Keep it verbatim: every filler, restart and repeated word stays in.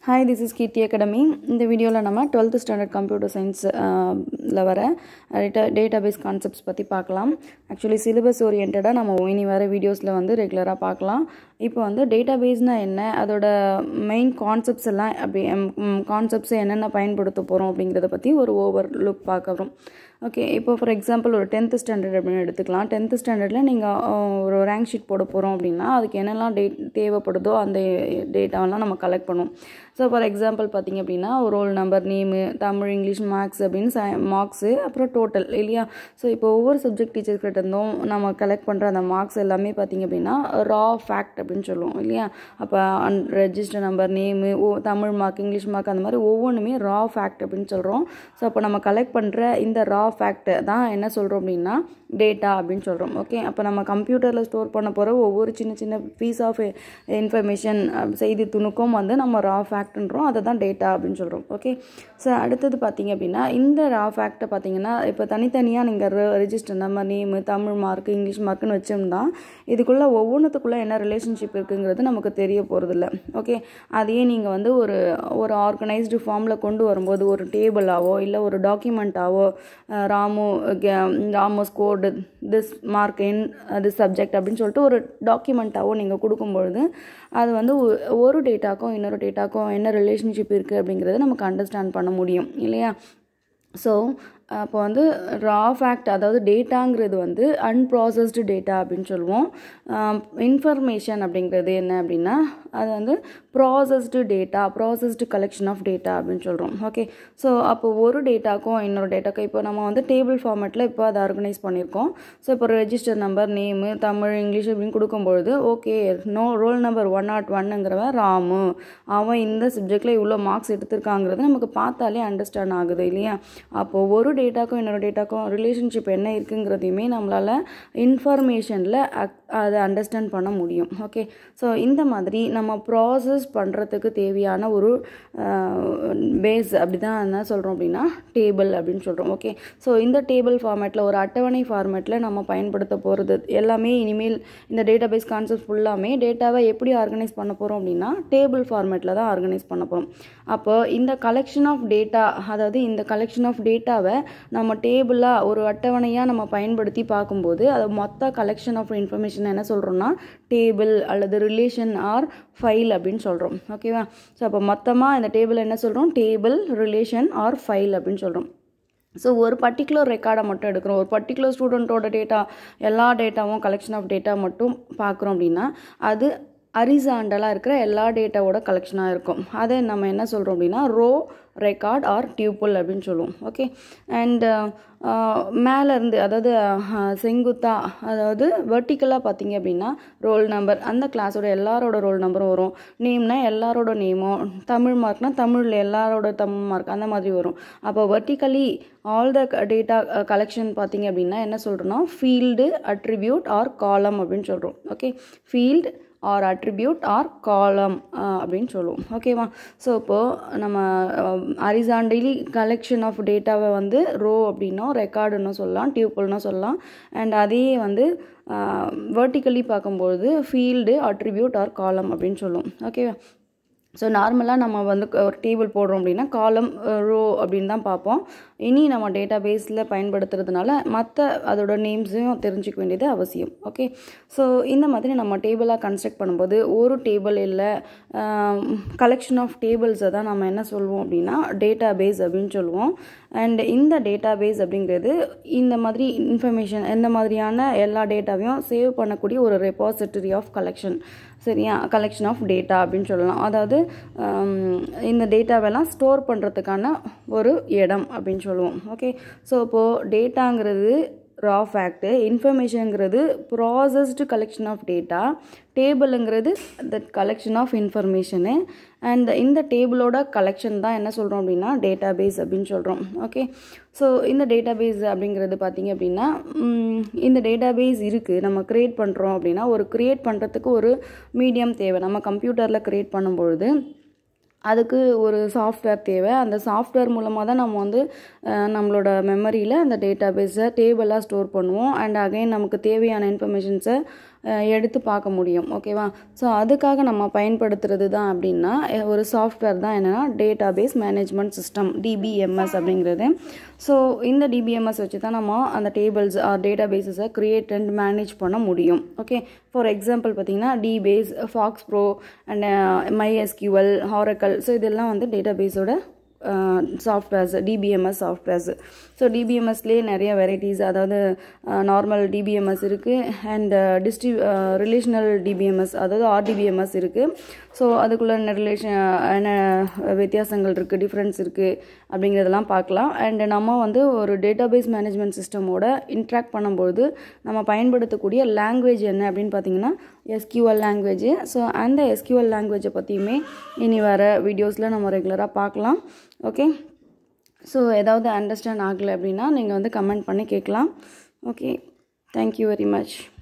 Hi, this is Kirti Academy. In this video, we will twelfth standard computer science uh, database concepts. Actually, syllabus oriented we videos regular. Now, database na main concepts concepts overlook. Okay, now for example, ஒரு tenth standard அப்படினு எடுத்துக்கலாம். tenth standardல நீங்க ஒரு rank sheet போட போறோம் அப்படினா அதுக்கு என்னெல்லாம் தேவைப்படுதோ அந்த டேட்டாவெல்லாம் நம்ம கலெக்ட் பண்ணுவோம். So for example பாத்தீங்க அப்படினா roll number, name, Tamil, English, marks அப்படினு மார்க்ஸ் அப்புறம் டோட்டல் இல்லையா. சோ இப்போ ஒவ்வொரு சப்ஜெக்ட் டீச்சர்ஸ் கிட்ட இருந்தும் நம்ம கலெக்ட் பண்ற அந்த மார்க்ஸ் எல்லாமே பாத்தீங்க அப்படினா raw fact அப்படினு சொல்லுவோம் இல்லையா. அப்ப register number, name, Tamil mark, English mark அந்த மாதிரி ஒவ்வொண்ணுமே raw fact அப்படினு சொல்றோம். சோ அப்ப நம்ம கலெக்ட் பண்ற இந்த raw fact தான் என்ன சொல்றோம் அப்படினா டேட்டா அப்படினு சொல்றோம். ஓகே, அப்ப நம்ம கம்ப்யூட்டர்ல ஸ்டோர் பண்ண போற ஒவ்வொரு சின்ன சின்ன பீஸ் ஆஃப் இன்ஃபர்மேஷன் செய்தி துணுக்கும் வந்து நம்ம raw factன்றோம். அத தான் டேட்டா அப்படினு சொல்றோம். ஓகே, சோ அடுத்து பாத்தீங்க அப்படினா இந்த raw fact பாத்தீங்கன்னா இப்ப தனித்தனியா நீங்க register number, name, Tamil mark, English மார்க்னு வெச்சோம்னா இதுக்குள்ள ஒவ்வொண்ணுத்துக்குள்ள என்ன ரிலேஷன்ஷிப் இருக்குங்கிறது நமக்கு தெரிய போறது இல்ல. ஓகே, அதையே நீங்க வந்து ஒரு ஒரு ஆர்கனைஸ்டு ஃபார்ம்ல கொண்டு வரும்போது ஒரு டேபிளாவோ இல்ல ஒரு டாக்குமெண்டாவோ Ramu Ramu scored this mark in this subject அப்படின்னு சொல்லிட்டு ஒரு டாக்குமெண்டாவோ நீங்கள் கொடுக்கும்பொழுது அது வந்து ஒரு டேட்டாக்கும் இன்னொரு டேட்டாக்கும் என்ன ரிலேஷன்ஷிப் இருக்குது அப்படிங்கிறத நமக்கு அண்டர்ஸ்டாண்ட் பண்ண முடியும் இல்லையா. ஸோ அப்போ வந்து ரா ஃபேக்ட் அதாவது டேட்டாங்கிறது வந்து அன்ப்ராசஸ்டு டேட்டா அப்படின்னு சொல்லுவோம். இன்ஃபர்மேஷன் அப்படிங்கிறது என்ன அப்படின்னா அது வந்து processed data, processed collection of data அப்படின்னு சொல்கிறோம். ஓகே, ஸோ அப்போ ஒரு டேட்டாக்கும் இன்னொரு டேட்டாக்கும் இப்போ நம்ம வந்து டேபிள் ஃபார்மேட்டில் இப்போ அதை ஆர்கனைஸ் பண்ணியிருக்கோம். ஸோ இப்போ register number, name, Tamil, English அப்படின்னு கொடுக்கும்பொழுது okay no roll number one not ஒன்னுங்கிறவன் ராமு, அவன் இந்த சப்ஜெக்டில் இவ்வளோ மார்க்ஸ் எடுத்திருக்காங்கிறது நமக்கு பார்த்தாலே அண்டர்ஸ்டாண்ட் ஆகுது இல்லையா. அப்போது ஒரு டேட்டாக்கும் இன்னொரு டேட்டாக்கும் ரிலேஷன்ஷிப் என்ன இருக்குங்கிறதையுமே நம்மளால் இன்ஃபர்மேஷனில் அதை அண்டர்ஸ்டாண்ட் பண்ண முடியும். ஓகே, ஸோ இந்த மாதிரி நம்ம ப்ராசஸ் பண்ணுறதுக்கு தேவையான ஒரு பேஸ் அப்படி தான் என்ன சொல்கிறோம் அப்படின்னா டேபிள் அப்படின்னு சொல்கிறோம். ஓகே, ஸோ இந்த டேபிள் ஃபார்மேட்டில் ஒரு அட்டவணை ஃபார்மேட்டில் நம்ம பயன்படுத்த போகிறது எல்லாமே இனிமேல் இந்த டேட்டா பேஸ் கான்செப்ட் ஃபுல்லாமே டேட்டாவை எப்படி ஆர்கனைஸ் பண்ண போகிறோம் அப்படின்னா டேபிள் ஃபார்மேட்டில் தான் ஆர்கனைஸ் பண்ண போகிறோம். அப்போ இந்த கலெக்ஷன் ஆஃப் டேட்டா அதாவது இந்த கலெக்ஷன் ஆஃப் டேட்டாவை நம்ம டேபிளாக ஒரு அட்டவணையாக நம்ம பயன்படுத்தி பார்க்கும்போது அது மொத்த கலெக்ஷன் ஆஃப் இன்ஃபர்மேஷன் என்ன சொல்கிறோம்னா டேபிள் அல்லது ரிலேஷன் ஆர் ஃபைல் அப்படின்னு சொல்கிறோம். ஓகேவா, ஸோ அப்போ மொத்தமாக இந்த டேபிள் என்ன சொல்கிறோம் டேபிள், ரிலேஷன் ஆர் ஃபைல் அப்படின்னு சொல்கிறோம். ஸோ ஒரு பர்டிகுலர் ரெக்கார்டை மட்டும் எடுக்கிறோம், ஒரு பர்டிகுலர் ஸ்டூடெண்ட்டோட டேட்டா எல்லா டேட்டாவும் கலெக்ஷன் ஆஃப் டேட்டா மட்டும் பார்க்குறோம் அப்படின்னா அது ஹரிசாண்டலாக இருக்கிற எல்லா டேட்டாவோட கலெக்ஷனாக இருக்கும். அதை நம்ம என்ன சொல்கிறோம் அப்படின்னா ரோ, ரெக்கார்ட் ஆர் டியூப்புல் அப்படின்னு சொல்லுவோம். ஓகே, அண்ட் மேலேருந்து அதாவது செங்குத்தா அதாவது வெர்டிக்கலாக பார்த்தீங்க அப்படின்னா ரோல் நம்பர் அந்த கிளாஸோட எல்லாரோட ரோல் நம்பரும் வரும். நேம்னா எல்லாரோட நேமும், தமிழ் மார்க்னா தமிழில் எல்லாரோட தமிழ் மார்க் அந்த மாதிரி வரும். அப்போ vertically all the data collection பார்த்தீங்க அப்படின்னா என்ன சொல்கிறோன்னா ஃபீல்டு, அட்ரிபியூட் ஆர் காலம் அப்படின்னு சொல்கிறோம். Okay, field or attribute or column அப்படின்னு சொல்லுவோம். ஓகேவா, ஸோ இப்போது நம்ம ஹரிசாண்டலி கலெக்ஷன் ஆஃப் டேட்டாவை வந்து ரோ அப்படின்னோ ரெக்கார்டுன்னு சொல்லலாம், டியூப்புல்னு சொல்லலாம். அண்ட் அதையே வந்து வெர்டிக்கலி பார்க்கும்போது ஃபீல்டு, அட்ரிபியூட் ஆர் காலம் அப்படின்னு சொல்லுவோம். ஓகேவா, ஸோ நார்மலாக நம்ம வந்து ஒரு டேபிள் போடுறோம் அப்படின்னா காலம், ரோ அப்படின்னு தான் பார்ப்போம். இனி நம்ம டேட்டா பேஸில் பயன்படுத்துறதுனால மற்ற அதோட நேம்ஸையும் தெரிஞ்சிக்க வேண்டியது அவசியம். ஓகே, ஸோ இந்த மாதிரி நம்ம டேபிளாக கன்ஸ்ட்ரக்ட் பண்ணும்போது ஒரு டேபிள் இல்லை கலெக்ஷன் ஆஃப் டேபிள்ஸை தான் நம்ம என்ன சொல்லுவோம் அப்படின்னா டேட்டா பேஸ் அப்படின்னு சொல்லுவோம். அண்ட் இந்த டேட்டா பேஸ் அப்படிங்கிறது இந்த மாதிரி இன்ஃபர்மேஷன் இந்த மாதிரியான எல்லா டேட்டாவையும் சேவ் பண்ணக்கூடிய ஒரு ரெபாசிட்டரி ஆஃப் கலெக்ஷன், சரியா, கலெக்ஷன் ஆஃப் டேட்டா அப்படின்னு சொல்லலாம். அதாவது இந்த டேட்டாவெல்லாம் ஸ்டோர் பண்ணுறதுக்கான ஒரு இடம் அப்படின்னு சொல்லுவோம். ஓகே, ஸோ இப்போது டேட்டாங்கிறது ரா ஃபேக்ட்டு, இன்ஃபர்மேஷனுங்கிறது ப்ராசஸ்டு கலெக்ஷன் ஆஃப் டேட்டா, டேபிளுங்கிறது that collection of information, and இந்த டேபிளோட கலெக்ஷன் தான் என்ன சொல்கிறோம் அப்படின்னா டேட்டா பேஸ் அப்படின்னு சொல்கிறோம். ஓகே, ஸோ இந்த டேட்டா பேஸ் அப்படிங்கிறது பார்த்திங்க அப்படின்னா இந்த டேட்டா பேஸ் இருக்குது நம்ம க்ரியேட் பண்ணுறோம் அப்படின்னா ஒரு க்ரியேட் பண்ணுறதுக்கு ஒரு மீடியம் தேவை. நம்ம கம்ப்யூட்டரில் க்ரியேட் பண்ணும்பொழுது அதுக்கு ஒரு சாஃப்ட்வேர் தேவை. அந்த சாஃப்ட்வேர் மூலமாக தான் நம்ம வந்து நம்மளோட மெமரியில் அந்த டேட்டா பேஸை டேபிளாக ஸ்டோர் பண்ணுவோம். அண்ட் அகைன் நமக்கு தேவையான இன்ஃபர்மேஷன்ஸை எடுத்து பார்க்க முடியும். ஓகேவா? ஸோ அதுக்காக நம்ம பயன்படுத்துறது தான் அப்படின்னா ஒரு சாஃப்ட்வேர் தான் என்னென்னா டேட்டாபேஸ் மேனேஜ்மெண்ட் சிஸ்டம், டிபிஎம்எஸ் அப்படிங்கிறது. ஸோ இந்த டிபிஎம்எஸ் வச்சு தான் நம்ம அந்த டேபிள்ஸ் ஆர் டேட்டா பேஸஸை க்ரியேட் அண்ட் மேனேஜ் பண்ண முடியும். ஓகே, ஃபார் எக்ஸாம்பிள் பார்த்தீங்கன்னா dBase, FoxPro and MySQL, Oracle. So இதெல்லாம் வந்து டேட்டா பேஸோட சாஃப்ட்வேர்ஸ், டிபிஎம்எஸ் சாஃப்ட்வேர்ஸ். ஸோ டிபிஎம்எஸ்லேயே நிறைய வெரைட்டிஸ், அதாவது நார்மல் டிபிஎம்எஸ் இருக்குது அண்ட் டிஸ்ட்ரி ரிலேஷனல் டிபிஎம்எஸ், அதாவது ஆர்டிபிஎம்எஸ் இருக்குது. ஸோ அதுக்குள்ளே என்ன ரிலேஷன் என்ன வித்தியாசங்கள் இருக்குது, டிஃப்ரென்ஸ் இருக்குது அப்படிங்கிறதெல்லாம் பார்க்கலாம். அண்ட் நம்ம வந்து ஒரு டேட்டாபேஸ் மேனேஜ்மெண்ட் சிஸ்டமோட இன்ட்ராக்ட் பண்ணும்போது நம்ம பயன்படுத்தக்கூடிய லாங்குவேஜ் என்ன அப்படின்னு பார்த்தீங்கன்னா எஸ்கியூஎல் லாங்குவேஜ். ஸோ அந்த எஸ்கியூஎல் லாங்குவேஜை பற்றியுமே இனி வர வீடியோஸில் நம்ம ரெகுலராக பார்க்கலாம். ஓகே, ஸோ ஏதாவது அண்டர்ஸ்டாண்ட் ஆகலை அப்படின்னா நீங்கள் வந்து கமெண்ட் பண்ணி கேட்கலாம். Okay, thank you very much.